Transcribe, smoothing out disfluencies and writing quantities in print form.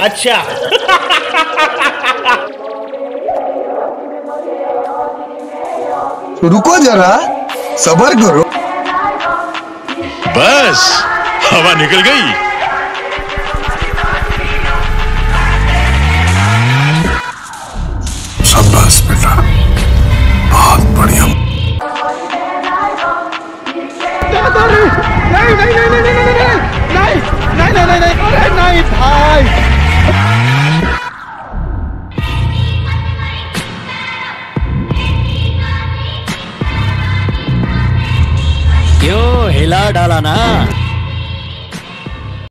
अच्छा। रुको जरा, सब्र करो। बस हवा निकल गई। शाबाश बेटा, बहुत बढ़िया। नहीं नहीं नहीं नहीं नहीं नहीं नहीं नहीं नहीं नहीं अरे नहीं भाई। क्यों हिला डाला ना।